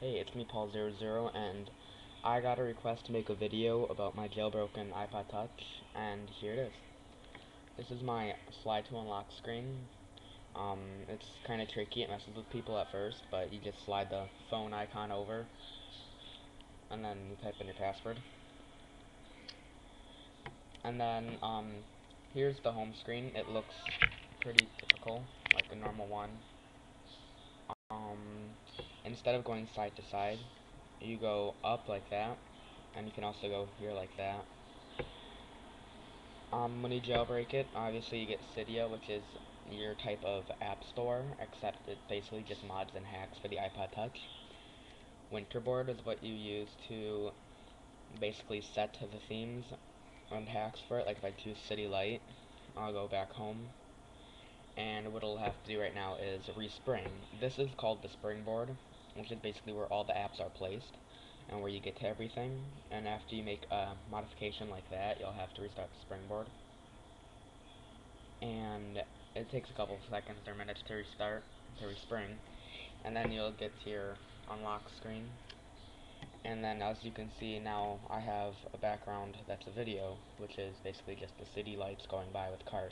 Hey, it's me Paul00, and I got a request to make a video about my jailbroken iPod Touch, and here it is. This is my slide to unlock screen. It's kind of tricky, it messes with people at first, but you just slide the phone icon over, and then you type in your password. And then, here's the home screen. It looks pretty typical, like a normal one. Instead of going side to side, you go up like that, and you can also go here like that. When you jailbreak it, obviously you get Cydia, which is your type of app store, except it basically just mods and hacks for the iPod Touch. Winterboard is what you use to basically set the themes and hacks for it. Like if I choose City Light, I'll go back home, and what it'll have to do right now is respring. This is called the springboard, which is basically where all the apps are placed and where you get to everything. And after you make a modification like that, you'll have to restart the springboard. And it takes a couple of seconds or minutes to respring, and then you'll get to your unlock screen. And then as you can see now, I have a background that's a video, which is basically just the city lights going by with cars.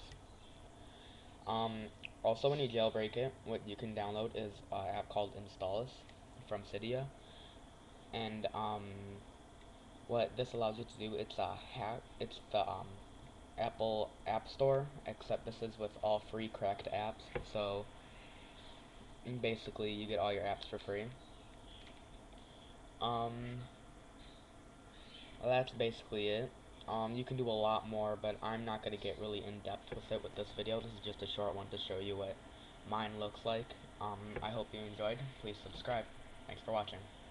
Also, when you jailbreak it, what you can download is an app called Installus from Cydia, and what this allows you to do, it's the Apple App Store, except this is with all free cracked apps, so basically you get all your apps for free. That's basically it. You can do a lot more, but I'm not going to get really in-depth with it with this video. This is just a short one to show you what mine looks like. I hope you enjoyed. Please subscribe. Thanks for watching.